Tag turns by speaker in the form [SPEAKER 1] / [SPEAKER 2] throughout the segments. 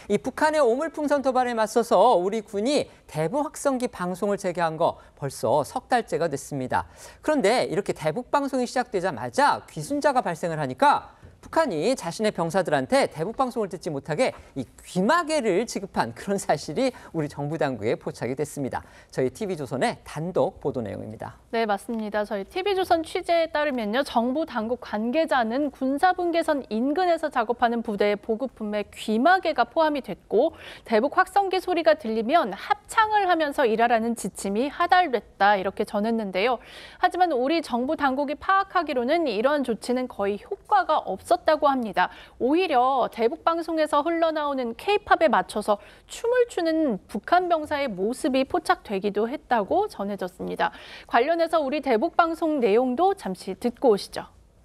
[SPEAKER 1] 이 북한의 오물풍선 도발에 맞서서 우리 군이 대북 확성기 방송을 재개한 거 벌써 석 달째가 됐습니다. 그런데 이렇게 대북 방송이 시작되자마자 귀순자가 발생을 하니까 북한이 자신의 병사들한테 대북 방송을 듣지 못하게 이 귀마개를 지급한 그런 사실이 우리 정부 당국에 포착이 됐습니다. 저희 TV조선의 단독 보도 내용입니다.
[SPEAKER 2] 네, 맞습니다. 저희 TV조선 취재에 따르면요. 정부 당국 관계자는 군사분계선 인근에서 작업하는 부대의 보급품에 귀마개가 포함이 됐고 대북 확성기 소리가 들리면 합창을 하면서 일하라는 지침이 하달됐다 이렇게 전했는데요. 하지만 우리 정부 당국이 파악하기로는 이러한 조치는 거의 효과가 없었다고 합니다. 오히려 대북 방송에서 흘러나오는 K-팝에 맞춰서 춤을 추는 북한 병사의 모습이 포착되기도 했다고 전해졌습니다. 관련해서 우리 대북 방송 내용도 잠시 듣고 오시죠.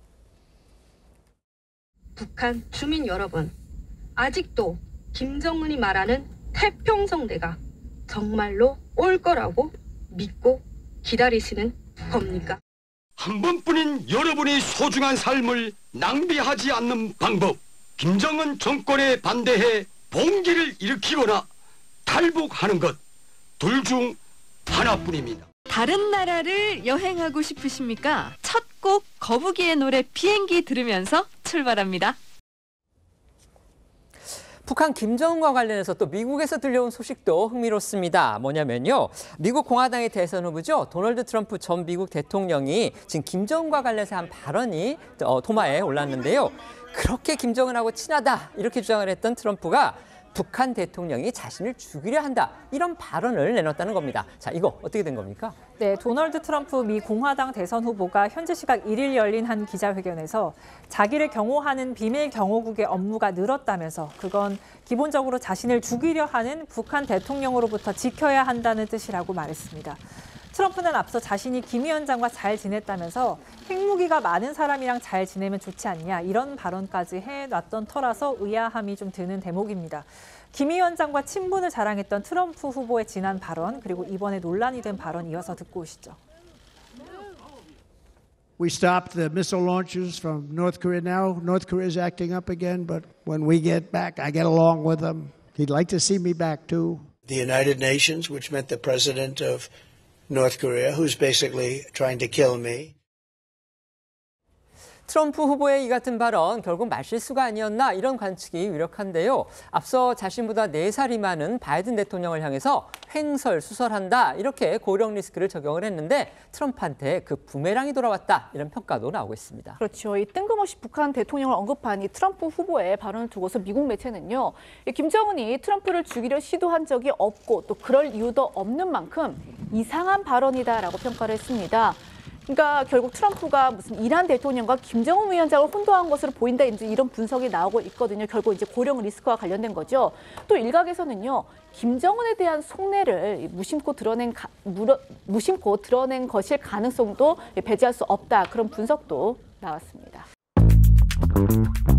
[SPEAKER 3] 북한 주민 여러분, 아직도 김정은이 말하는 태평성대가 정말로 올 거라고 믿고 기다리시는 겁니까?
[SPEAKER 4] 한 번뿐인 여러분의 소중한 삶을 낭비하지 않는 방법. 김정은 정권에 반대해 봉기를 일으키거나 탈북하는 것. 둘 중 하나뿐입니다.
[SPEAKER 5] 다른 나라를 여행하고 싶으십니까? 첫 곡 거북이의 노래 비행기 들으면서 출발합니다.
[SPEAKER 1] 북한 김정은과 관련해서 또 미국에서 들려온 소식도 흥미롭습니다. 뭐냐면요. 미국 공화당의 대선 후보죠. 도널드 트럼프 전 미국 대통령이 지금 김정은과 관련해서 한 발언이 도마에 올랐는데요. 그렇게 김정은하고 친하다 이렇게 주장을 했던 트럼프가 북한 대통령이 자신을 죽이려 한다 이런 발언을 내놨다는 겁니다. 자, 이거 어떻게 된 겁니까?
[SPEAKER 6] 네, 도널드 트럼프 미 공화당 대선 후보가 현지 시각 1일 열린 한 기자회견에서 자기를 경호하는 비밀 경호국의 업무가 늘었다면서 그건 기본적으로 자신을 죽이려 하는 북한 대통령으로부터 지켜야 한다는 뜻이라고 말했습니다. 트럼프는 앞서 자신이 김 위원장과 잘 지냈다면서 핵무기가 많은 사람이랑 잘 지내면 좋지 않냐 이런 발언까지 해놨던 터라서 의아함이 좀 드는 대목입니다. 김 위원장과 친분을 자랑했던 트럼프 후보의 지난 발언 그리고 이번에 논란이 된 발언 이어서 듣고 오시죠.
[SPEAKER 7] We stopped the missile launches from North Korea now. North Korea is acting up again, but when we get back, I get along with them. He'd like to see me back too. The United Nations, which meant the president of North Korea, who's basically trying to kill me.
[SPEAKER 1] 트럼프 후보의 이 같은 발언 결국 말실수가 아니었나 이런 관측이 유력한데요. 앞서 자신보다 4살이 많은 바이든 대통령을 향해서 횡설수설한다 이렇게 고령 리스크를 적용을 했는데 트럼프한테 그 부메랑이 돌아왔다 이런 평가도 나오고 있습니다.
[SPEAKER 2] 그렇죠. 이 뜬금없이 북한 대통령을 언급한 이 트럼프 후보의 발언을 두고서 미국 매체는요. 김정은이 트럼프를 죽이려 시도한 적이 없고 또 그럴 이유도 없는 만큼 이상한 발언이다라고 평가를 했습니다. 그러니까 결국 트럼프가 무슨 이란 대통령과 김정은 위원장을 혼동한 것으로 보인다 이런 분석이 나오고 있거든요. 결국 이제 고령 리스크와 관련된 거죠. 또 일각에서는요. 김정은에 대한 속내를 무심코 드러낸 것일 가능성도 배제할 수 없다. 그런 분석도 나왔습니다.